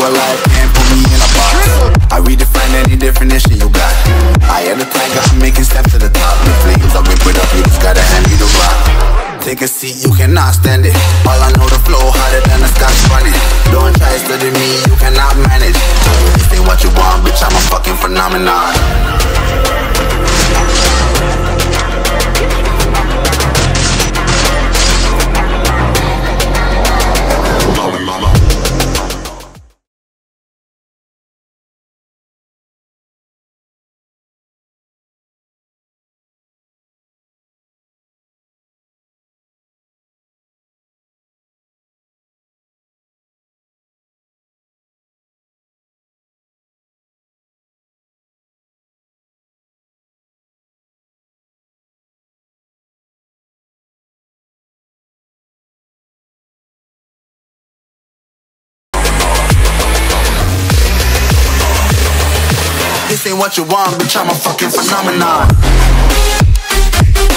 real life can't put me in a box. I redefine any definition you got. I am the tiger, I'm making steps to the top. The flames, I'll whip it up, you just gotta hand me the rock. Take a seat, you cannot stand it. All I know, the flow harder than a Scotch running. Don't try studying me, you cannot manage. This ain't what you want, bitch, I'm a fucking phenomenon. This ain't what you want, bitch, I'm a fucking phenomenon.